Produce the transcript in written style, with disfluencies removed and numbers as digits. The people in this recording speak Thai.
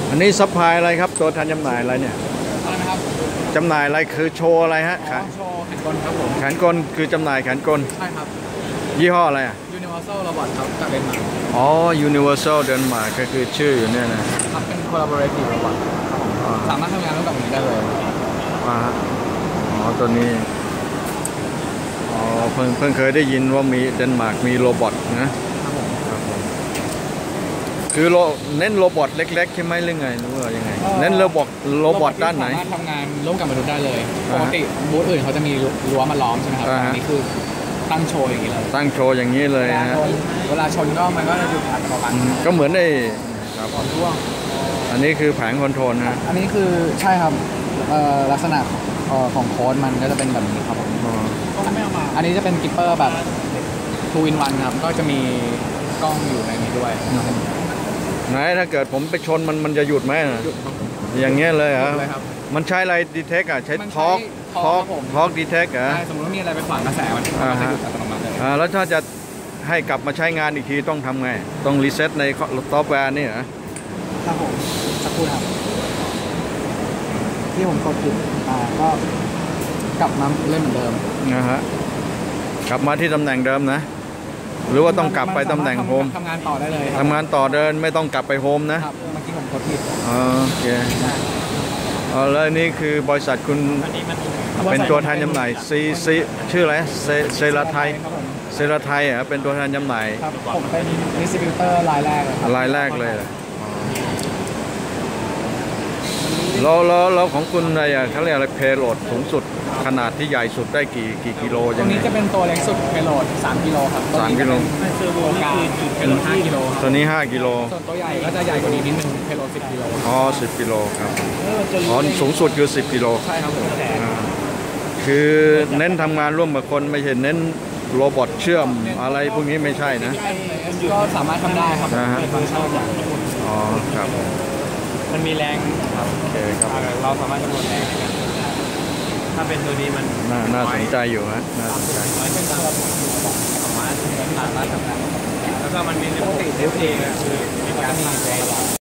อันนี้ซัพพลายอะไรครับตัวแทนจำหน่ายอะไรเนี่ยอะไรนะครับจำหน่ายอะไรคือโชว์อะไรฮะโชว์แขนกลครับผมแขนกลคือจำหน่ายแขนกลใช่ครับยี่ห้ออะไรอ่ะ Universal Robot ครับจากเดนมาร์กอ๋อ Universal เดนมาร์กก็คือชื่ออยู่เนี่ยนะครับเป็น collaborative robot ครับผมสามารถทำงานร่วมกับนี้ได้เลยอ๋อตัวนี้อ๋อเพิ่งเคยได้ยินว่ามีเดนมาร์กมีโรบอทนะครับผมคือเน้นโรบอทเล็กๆใช่ไหมหรือไงหรือว่ายังไงเน้นโรบอทด้านไหนสามารถทำงานร่วมกับมนุษย์ได้เลยปกติบูธอื่นเขาจะมีรั้วมาล้อมใช่ไหมครับอันนี้คือตั้งโชว์อย่างนี้เลยตั้งโชว์อย่างนี้เลยฮะเวลาชนก็มันก็จะหยุดอัตโนมัติก็เหมือนในร่วงอันนี้คือแผงคอนโทรลนะอันนี้คือใช่ครับลักษณะของโค้ดมันก็จะเป็นแบบนี้ครับผมอันนี้จะเป็นกิปเปอร์แบบ2 in 1ครับก็จะมีกล้องอยู่ในนี้ด้วยไหนถ้าเกิดผมไปชนมันจะหยุดไหมอย่างเงี้ยเลยเหรอมันใช้อะไรดีเทคอะใช้ทอร์กดีเทคเหรอสมมติว่ามีอะไรไปขวางกระแสมันจะหยุดอัตโนมัติเลยแล้วถ้าจะให้กลับมาใช้งานอีกทีต้องทำไงต้องรีเซ็ตในซอฟต์แวร์นี่เหรอครับผมสักครู่ครับที่ผมกดผิดก็กลับมาเล่นเหมือนเดิมนะฮะกลับมาที่ตำแหน่งเดิมนะหรือว่าต้องกลับไปตำแหน่งโฮมทำงานต่อได้เลยทำงานต่อเดินไม่ต้องกลับไปโฮมนะเมื่อกี้ผมกดผิดโอเคแล้วนี่คือบริษัทคุณเป็นตัวแทนจำหน่ายซีชื่ออะไรเซราไทยเป็นตัวแทนจำหน่ายครับผมเป็นดิสติบิวเตอร์รายแรกเลยรายแรกเลยแล้วของคุณอะไรเขาเรียกอะไรเพโลดสูงสุดขนาดที่ใหญ่สุดได้กี่กิโลตรงนี้จะเป็นตัวเล็กสุดเพโลด3 กิโลครับ 3 กิโลตัวกลางเพโลด5 กิโลตัวนี้5 กิโลส่วนตัวใหญ่ก็จะใหญ่กว่านี้นิดนึงเพโลด10 กิโล 10 กิโลครับสูงสุดคือ10 กิโลใช่ครับผมคือเน้นทำงานร่วมกับคนไม่ใช่เน้นโรบอทเชื่อมอะไรพวกนี้ไม่ใช่นะก็สามารถทำได้ครับฟังก์ชันครับมันมีแรงครับโอเคครับเราสามารถกำหนดแรงถ้าเป็นตัวนี้มันน่าสนใจอยู่ฮะน่าสนใจสามารถทำงานแล้วก็มันมีระบบเซฟเองคือมีการสั่งแรง